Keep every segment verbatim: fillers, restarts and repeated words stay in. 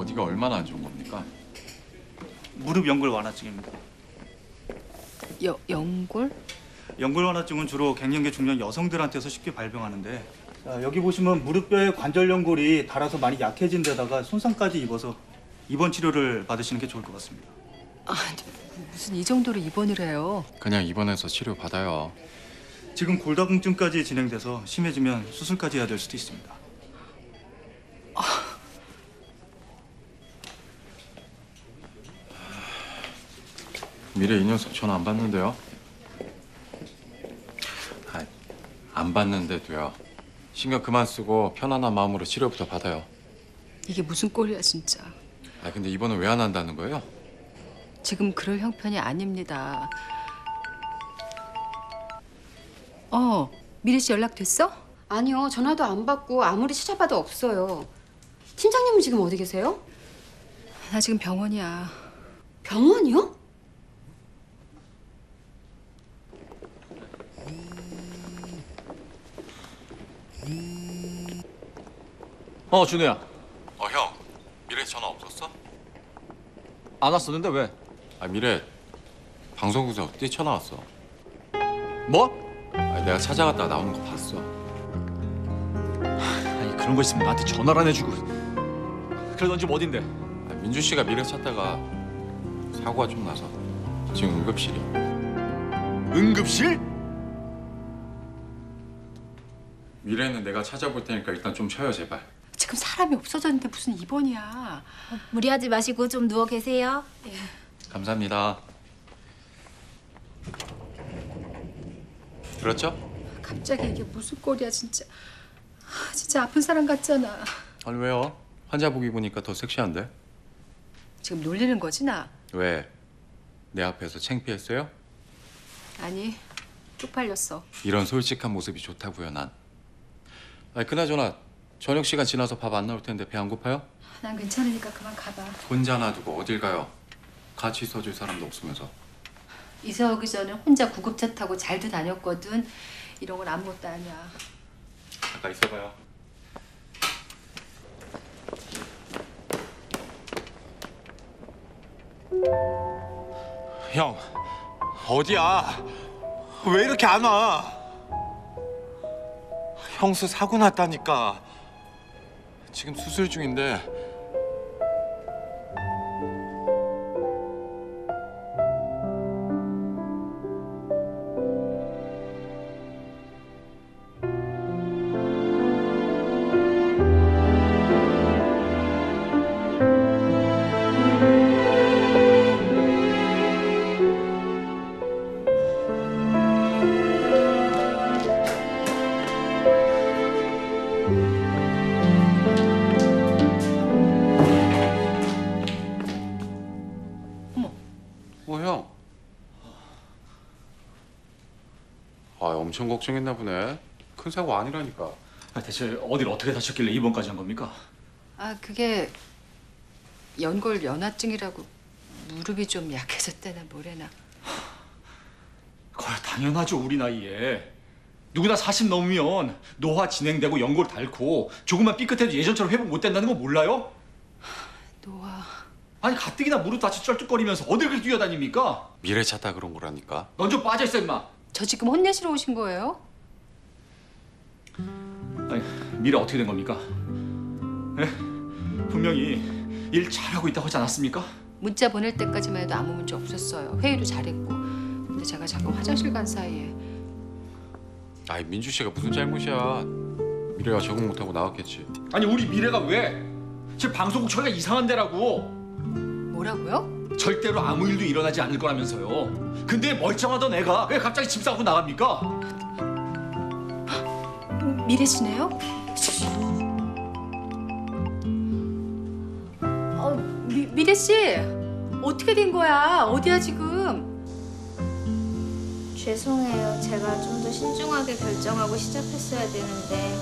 어디가 얼마나 안 좋은 겁니까? 무릎 연골 완화증입니다. 여, 연골? 연골 완화증은 주로 갱년기 중년 여성들한테서 쉽게 발병하는데, 자, 여기 보시면 무릎뼈의 관절 연골이 닳아서 많이 약해진 데다가 손상까지 입어서 입원 치료를 받으시는 게 좋을 것 같습니다. 아, 무슨 이 정도로 입원을 해요? 그냥 입원해서 치료 받아요. 지금 골다공증까지 진행돼서 심해지면 수술까지 해야 될 수도 있습니다. 미래 이 녀석 전화 안 받는데요? 아, 안 받는데도요. 신경 그만 쓰고 편안한 마음으로 치료부터 받아요. 이게 무슨 꼴이야 진짜. 아 근데 입원은 왜 안 한다는 거예요? 지금 그럴 형편이 아닙니다. 어, 미래 씨 연락 됐어? 아니요, 전화도 안 받고 아무리 찾아봐도 없어요. 팀장님은 지금 어디 계세요? 나 지금 병원이야. 병원이요? 어, 준우야. 어 형, 미래 전화 없었어? 안 왔었는데 왜? 아 미래 방송국에서 뛰쳐나왔어. 뭐? 아 내가 찾아갔다가 나오는 거 봤어. 아니 그런 거 있으면 나한테 전화를 안 해주고. 그래 넌 지금 어딘데? 아, 민주 씨가 미래 찾다가 사고가 좀 나서 지금 응급실이야. 응급실? 미래는 내가 찾아볼 테니까 일단 좀 쉬어요 제발. 지금 사람이 없어졌는데 무슨 입원이야. 무리하지 마시고 좀 누워 계세요. 감사합니다. 그렇죠? 갑자기 이게 무슨 꼴이야 진짜. 아, 진짜 아픈 사람 같잖아. 아니 왜요? 환자복 입으니까 더 섹시한데? 지금 놀리는 거지 나? 왜? 내 앞에서 창피했어요? 아니, 쪽팔렸어. 이런 솔직한 모습이 좋다고요 난. 아니 그나저나 저녁 시간 지나서 밥 안 나올 텐데 배 안 고파요? 난 괜찮으니까 그만 가봐. 혼자 놔두고 어딜 가요? 같이 있어줄 사람도 없으면서. 이사 오기 전에 혼자 구급차 타고 잘도 다녔거든. 이런 건 아무것도 아니야. 잠깐 있어봐요. 형, 어디야? 왜 이렇게 안 와? 형수 사고 났다니까. 지금 수술 중인데. 어, 형. 아, 엄청 걱정했나 보네. 큰 사고 아니라니까. 아, 대체 어딜 어떻게 다쳤길래 입원까지 한 겁니까? 아, 그게 연골 연화증이라고 무릎이 좀 약해졌대나 뭐래나. 거야 당연하죠 우리 나이에. 누구나 사십 넘으면 노화 진행되고 연골 닳고 조금만 삐끗해도 예전처럼 회복 못 된다는 거 몰라요? 노화. 아니 가뜩이나 무릎 다치 쩔뚝거리면서 어딜 그렇게 뛰어다닙니까? 미래 찾다 그런 거라니까. 넌 좀 빠져있어 임마. 저 지금 혼내시러 오신 거예요? 아니 미래 어떻게 된 겁니까? 예? 분명히 일 잘하고 있다고 하지 않았습니까? 문자 보낼 때까지만 해도 아무 문제 없었어요. 회의도 잘했고. 근데 제가 자꾸 화장실 간 사이에 아이 민주 씨가 무슨 잘못이야. 미래가 적응 못하고 나왔겠지. 아니 우리 미래가 왜? 지금 방송국 처리가 이상한 데라고. 뭐라고요? 절대로 아무 일도 일어나지 않을 거라면서요. 근데 멀쩡하던 애가 왜 갑자기 집 싸고 나갑니까? 미래 씨네요? 어, 미, 미래 씨 어떻게 된 거야? 어디야 지금? 죄송해요. 제가 좀 더 신중하게 결정하고 시작했어야 되는데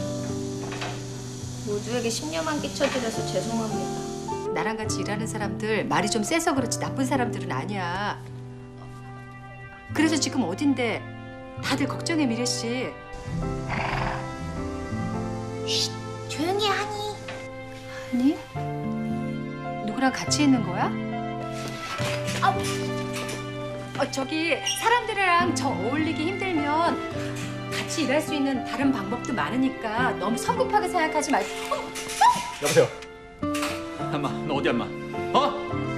모두에게 심려만 끼쳐드려서 죄송합니다. 나랑 같이 일하는 사람들 말이 좀 세서 그렇지 나쁜 사람들은 아니야. 그래서 지금 어딘데? 다들 걱정해 미래 씨. 조용히 해, 하니. 아니? 그랑 같이 있는 거야? 아, 어, 저기 사람들이랑 저 어울리기 힘들면 같이 일할 수 있는 다른 방법도 많으니까 너무 성급하게 생각하지 말고. 어, 여보세요. 엄마, 너 어디 엄마? 어?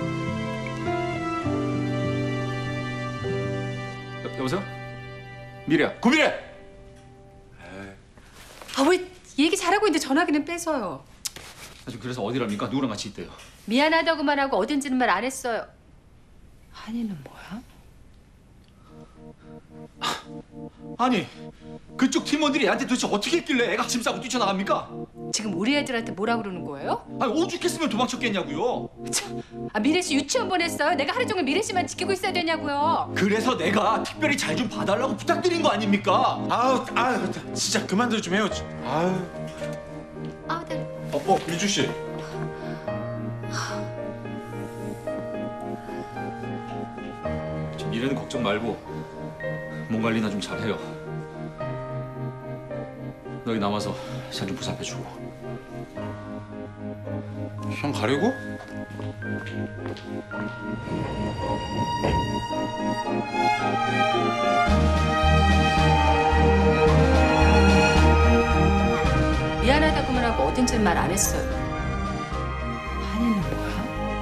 여, 여보세요? 미래야, 구미래. 아, 왜 얘기 잘하고 있는데 전화기는 뺏어요. 아, 지금 그래서 어디랍니까? 누구랑 같이 있대요? 미안하다고만 하고 어딘지는 말 안 했어요. 한이는 뭐야? 아니, 그쪽 팀원들이 애한테 도대체 어떻게 했길래 애가 짐 싸고 뛰쳐나갑니까? 지금 우리 애들한테 뭐라 그러는 거예요? 아니, 오죽했으면 도망쳤겠냐고요. 참, 아, 미래 씨 유치원 보냈어요? 내가 하루 종일 미래 씨만 지키고 있어야 되냐고요? 그래서 내가 특별히 잘 좀 봐달라고 부탁드린 거 아닙니까? 아우 아 진짜 그만들 좀 해요. 아유. 아, 다리. 어, 어 미주 씨. 저 미래는 걱정 말고 몸 관리나 좀 잘해요. 너희 남아서 살 좀 보살펴주고. 형 가려고? 미안하다고만 하고 어딘지는 말 안 했어요. 한이는 뭐야?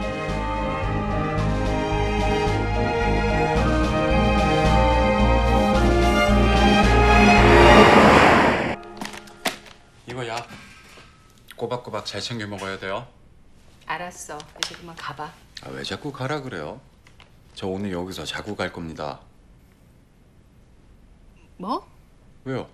이거 약 꼬박꼬박 잘 챙겨 먹어야 돼요. 알았어. 이제 그만 가봐. 아, 왜 자꾸 가라 그래요? 저 오늘 여기서 자고 갈 겁니다. 뭐? 왜요?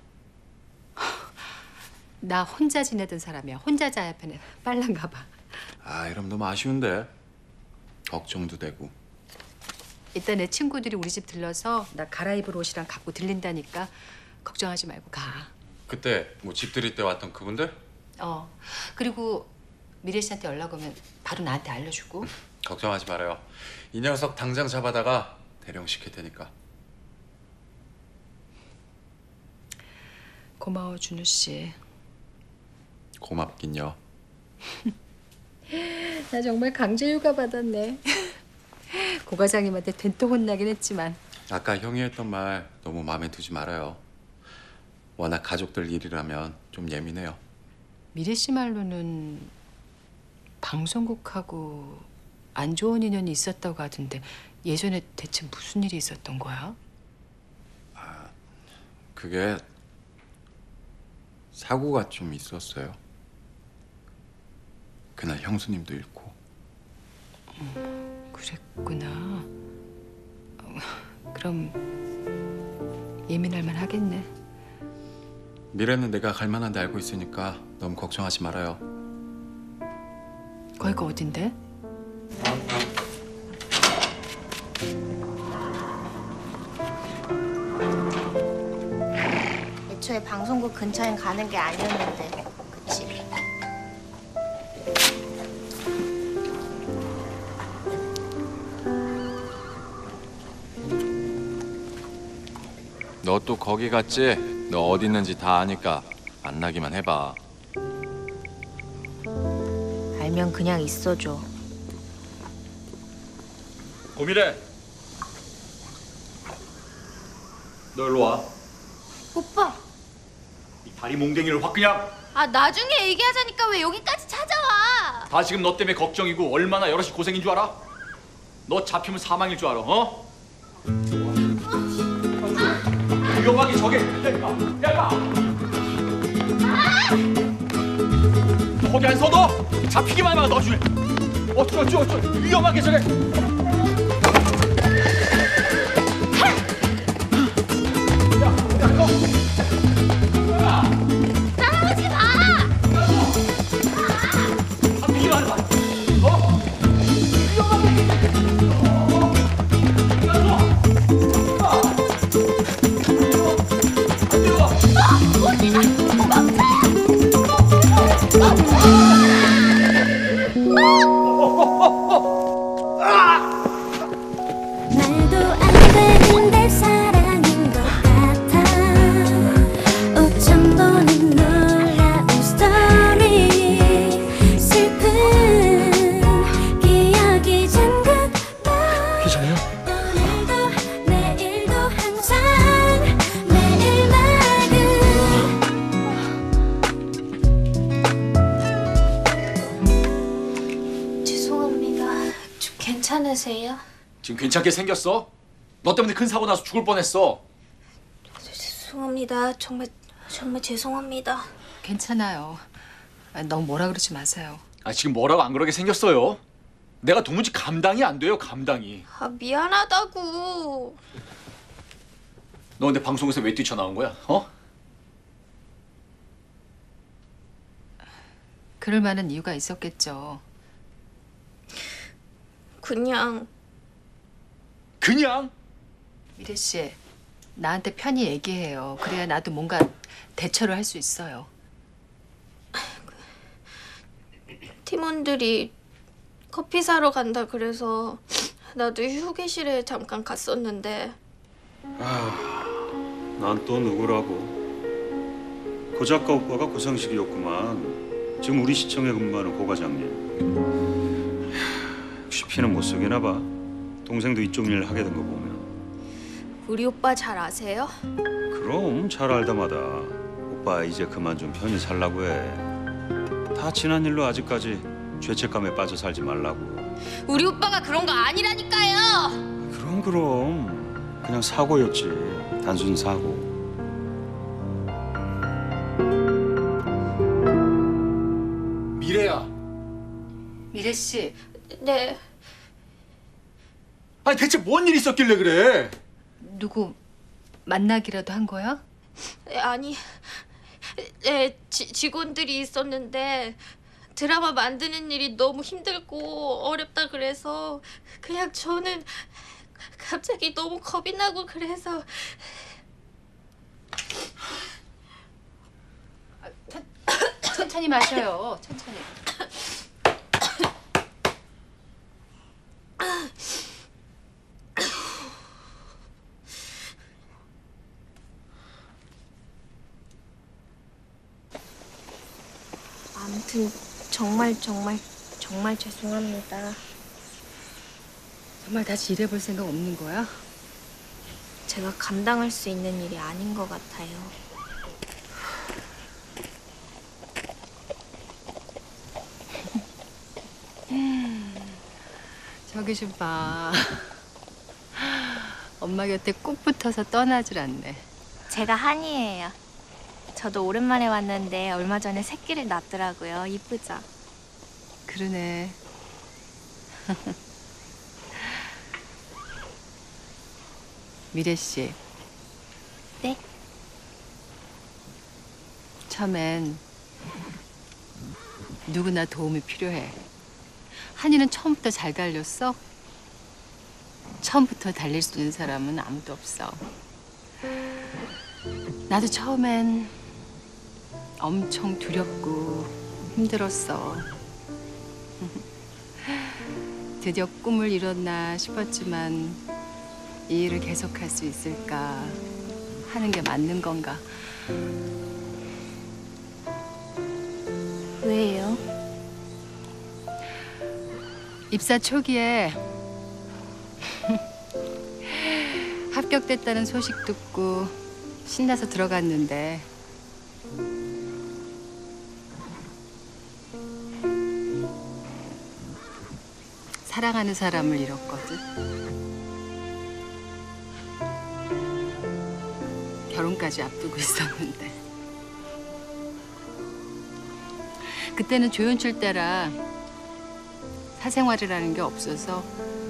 나 혼자 지내던 사람이야. 혼자 자야 편해. 빨랑 가봐. 아, 이러면 너무 아쉬운데. 걱정도 되고. 이따 내 친구들이 우리 집 들러서 나 갈아입을 옷이랑 갖고 들린다니까 걱정하지 말고 가. 그때 뭐 집 들일 때 왔던 그분들? 어. 그리고 미래 씨한테 연락 오면 바로 나한테 알려주고. 걱정하지 말아요. 이 녀석 당장 잡아다가 대령시킬 테니까. 고마워 준우 씨. 고맙긴요. 나 정말 강제 휴가 받았네. 고 과장님한테 된통 혼나긴 했지만. 아까 형이 했던 말 너무 마음에 두지 말아요. 워낙 가족들 일이라면 좀 예민해요. 미래 씨 말로는 방송국하고 안 좋은 인연이 있었다고 하던데 예전에 대체 무슨 일이 있었던 거야? 그게 사고가 좀 있었어요. 그날 형수님도 잃고. 그랬구나. 어, 그럼 예민할 만 하겠네. 미래는 내가 갈 만한 데 알고 있으니까 너무 걱정하지 말아요. 거기가 어딘데? 애초에 방송국 근처엔 가는 게 아니었는데, 그치? 너 또 거기 갔지? 너 어디 있는지 다 아니까 안 나기만 해봐. 알면 그냥 있어줘. 고미래. 너 일로 와. 오빠! 이 다리 몽댕이를 확 그냥. 아, 나중에 얘기하자니까 왜 여기까지 찾아와? 다 지금 너 때문에 걱정이고 얼마나 여럿이 고생인 줄 알아? 너 잡히면 사망일 줄 알아, 어? 위험하게 저게 야, 야! 거기 안 서도 잡히기만 하면 넣어줄래. 어쩌 어쩌 어쩌 위험하게 저게. 따라오지 마! 잡히기만 하면 어? 아! 괜찮으세요? 지금 괜찮게 생겼어? 너 때문에 큰 사고 나서 죽을 뻔했어. 죄송합니다. 정말 정말 죄송합니다. 괜찮아요. 아, 너무 뭐라 그러지 마세요. 아 지금 뭐라고 안 그러게 생겼어요? 내가 도무지 감당이 안 돼요, 감당이. 아 미안하다고. 너 근데 방송에서 왜 뛰쳐나온 거야? 어? 그럴 만한 이유가 있었겠죠. 그냥 그냥? 미래 씨, 나한테 편히 얘기해요. 그래야 나도 뭔가 대처를 할 수 있어요. 팀원들이 커피 사러 간다 그래서 나도 휴게실에 잠깐 갔었는데 난 또 누구라고? 고 작가 오빠가 고상식이었구만. 지금 우리 시청에 근무하는 고 과장님. 하, 역시 피는 못 속이나 봐. 동생도 이쪽 일 하게 된 거 보면. 우리 오빠 잘 아세요? 그럼 잘 알다마다 오빠 이제 그만 좀 편히 살라고 해. 다 지난 일로 아직까지 죄책감에 빠져 살지 말라고. 우리 오빠가 그런 거 아니라니까요. 그럼 그럼 그냥 사고였지. 단순 사고. 미래야. 미래 씨, 네. 아니 대체 뭔 일이 있었길래 그래? 누구 만나기라도 한 거야? 아니, 네, 지, 직원들이 있었는데 드라마 만드는 일이 너무 힘들고 어렵다 그래서 그냥 저는 갑자기 너무 겁이 나고 그래서 천천히 마셔요. 천천히. 아무튼 정말 정말 정말 죄송합니다. 정말 다시 일해볼 생각 없는 거야? 제가 감당할 수 있는 일이 아닌 것 같아요. 저기 좀 봐. 엄마 곁에 꼭 붙어서 떠나질 않네. 제가 한이에요. 저도 오랜만에 왔는데 얼마 전에 새끼를 낳더라고요. 이쁘죠? 그러네. 미래 씨. 네? 처음엔 누구나 도움이 필요해. 한이는 처음부터 잘 달렸어? 처음부터 달릴 수 있는 사람은 아무도 없어. 나도 처음엔 엄청 두렵고 힘들었어. 드디어 꿈을 이뤘나 싶었지만 이 일을 계속할 수 있을까 하는 게 맞는 건가. 왜요? 입사 초기에 합격됐다는 소식 듣고 신나서 들어갔는데 사랑하는 사람을 잃었거든. 결혼까지 앞두고 있었는데 그때는 조연출 때라 사생활이라는 게 없어서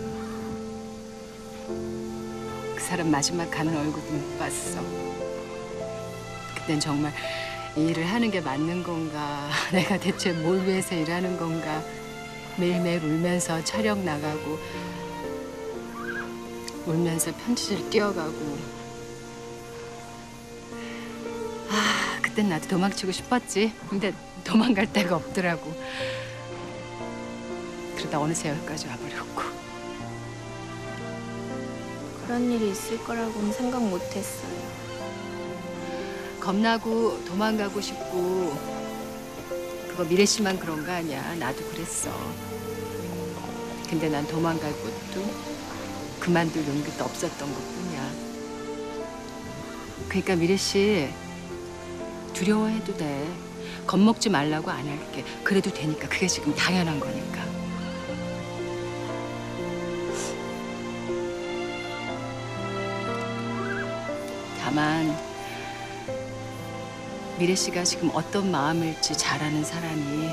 그 사람 마지막 가는 얼굴도 못 봤어. 그땐 정말 이 일을 하는 게 맞는 건가, 내가 대체 뭘 위해서 일하는 건가. 매일매일 울면서 촬영 나가고 울면서 편지를 띄어가고. 아, 그땐 나도 도망치고 싶었지. 근데 도망갈 데가 없더라고. 그러다 어느새 여기까지 와버렸고. 그런 일이 있을 거라고는 생각 못했어요. 겁나고 도망가고 싶고 그거 미래 씨만 그런 거 아니야. 나도 그랬어. 근데 난 도망갈 곳도 그만둘 용기도 없었던 것뿐이야. 그러니까 미래 씨 두려워해도 돼. 겁먹지 말라고 안 할게. 그래도 되니까. 그게 지금 당연한 거니까. 다만 미래 씨가 지금 어떤 마음일지 잘 아는 사람이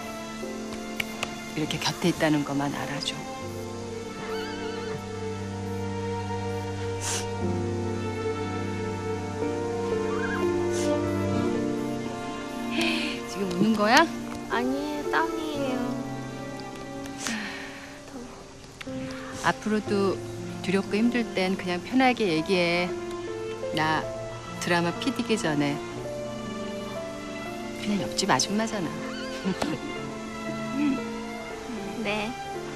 이렇게 곁에 있다는 것만 알아줘. 지금 우는 거야? 아니에요, 땀이에요. 앞으로도 두렵고 힘들 땐 그냥 편하게 얘기해. 나 드라마 피디기 전에 그냥 옆집 아줌마잖아. 네.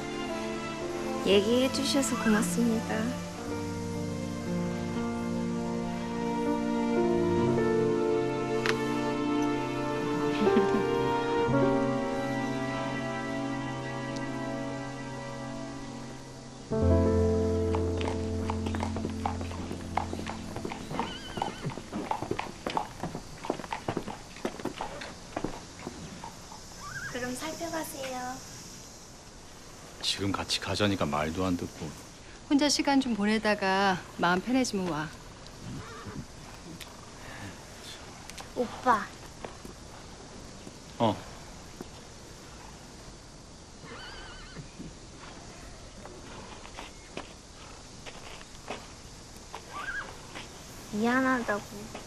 얘기해 주셔서 고맙습니다. 그럼 살펴가세요. 지금 같이 가자니까 말도 안 듣고. 혼자 시간 좀 보내다가 마음 편해지면 와. 오빠, 어. 미안하다고.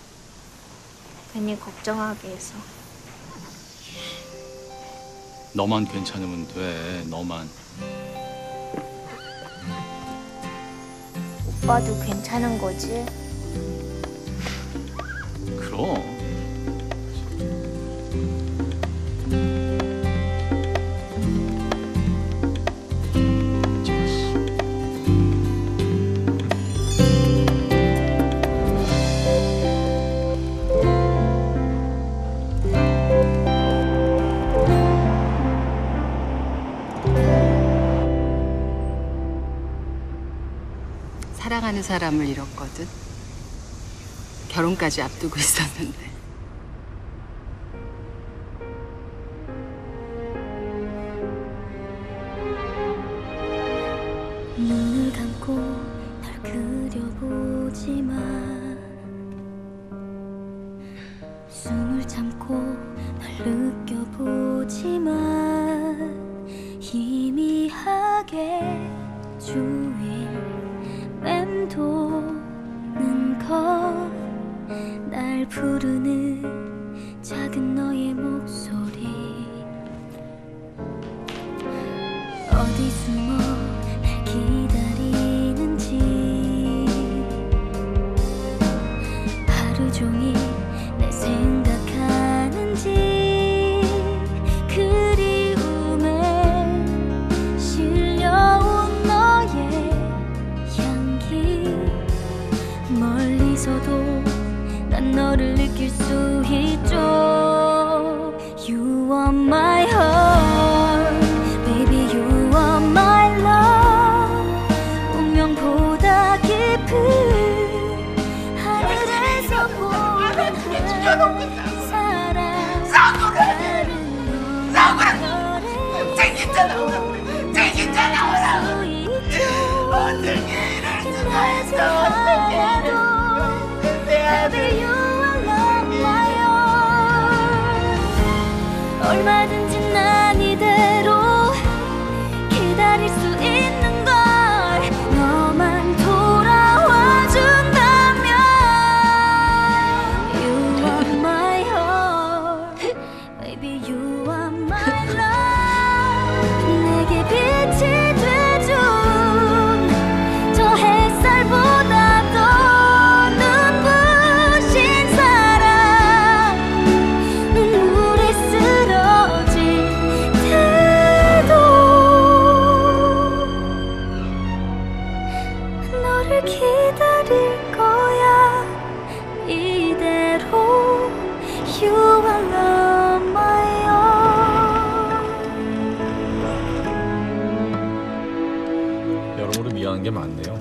괜히 걱정하게 해서. 너만 괜찮으면 돼. 너만. 오빠도 괜찮은 거지? 그럼. 사랑하는 사람을 잃었거든. 결혼까지 앞두고 있었는데. 눈을 감고 널 그려보지만 숨을 참고 널 느껴보지만 희미하게 주위를 맴도는 것 날 부르는 작은 너의 목소리 어디 숨어 날 기다리는지 하루 종일 내 생각하는지 그리움에 실려온 너의 향기 멀리서도 난 너를 느낄 수 있죠. You are my heart, baby you are my love. 운명보다 깊은 하늘에서 보는 사랑 사랑은 너의 생긴잖아 생긴잖아 어떻게 이럴 수가 있어 Baby, you are love, my heart. 얼마든지 난 이대로 기다릴 수 있는 걸 너만 돌아와 준다면 You are my heart, baby, you are my love. 내게 빛이 돼준 저 햇살보다 더 기다릴 거야 이대로 You are love, my heart. 여러모로 미안한 게 많네요.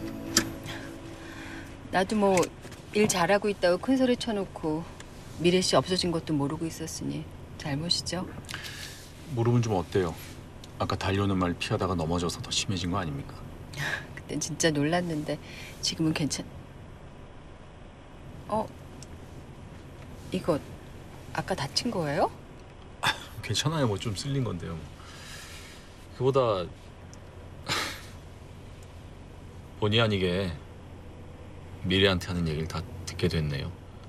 나도 뭐 일 잘하고 있다고 큰 소리 쳐놓고 미래 씨 없어진 것도 모르고 있었으니 잘못이죠. 무릎은 좀 어때요? 아까 달려오는 말 피하다가 넘어져서 더 심해진 거 아닙니까? 그땐 진짜 놀랐는데 지금은 괜찮... 어, 이거 아까 다친 거예요? 괜찮아요. 뭐 좀 쓸린 건데요. 그보다 본의 아니게 미래한테 하는 얘기를 다 듣게 됐네요.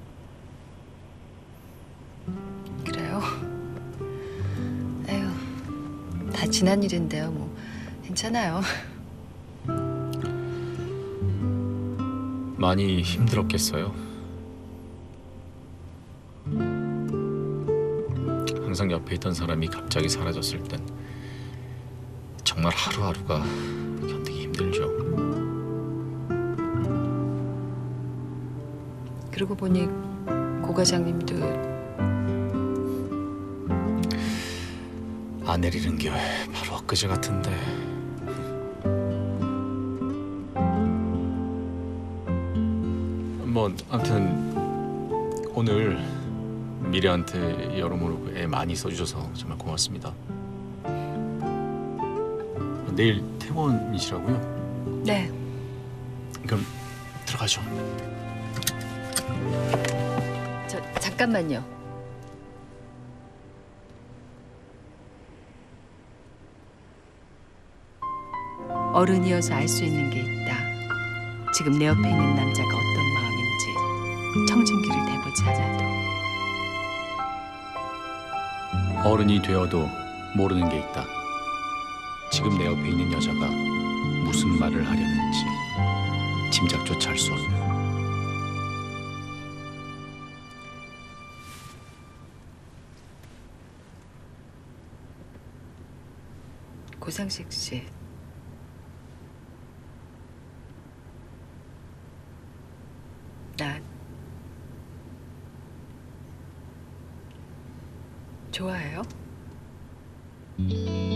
그래요? 에휴, 다 지난 일인데요. 뭐 괜찮아요. 많이 힘들었겠어요. 항상 옆에 있던 사람이 갑자기 사라졌을 땐 정말 하루하루가 견디기 힘들죠. 그러고 보니 고 과장님도 아내를 잃은 게 바로 엊그제 같은데. 뭐 아무튼 오늘 미래한테 여러모로 애 많이 써주셔서 정말 고맙습니다. 내일 퇴원이시라고요? 네. 그럼 들어가죠. 저 잠깐만요. 어른이어서 알 수 있는 게 있다. 지금 내 옆에 있는 남자가 어떤 마음인지 청진기를 대보지 않아도. 어른이 되어도 모르는 게 있다. 지금 내 옆에 있는 여자가 무슨 말을 하려는지 짐작조차 할 수 없는. 고상식 씨. 나 좋아해요?